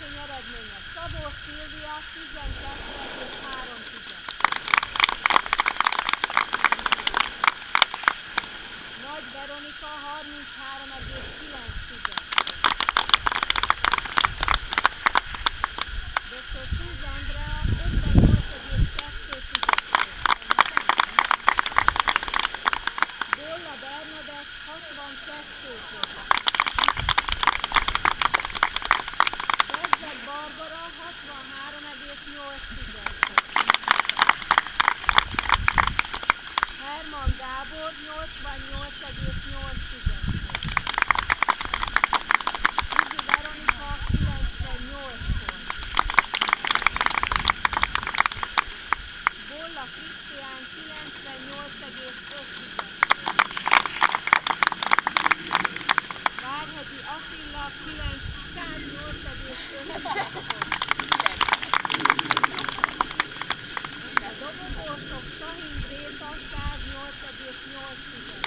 verseny eredménye: Szabó Szilvia 12,3. Nagy Veronika 33,9. Dr. Csúz Andrea 58,2. Bolla Bernadett 62. Bezzeg Barbara 63,8. Herman Gábor 88,8. Üzi Veronika 98 pont. Bolla Krisztián 98,5. Várhegyi Attila 108,5. A dobogósok Sahin Gréta 108,8.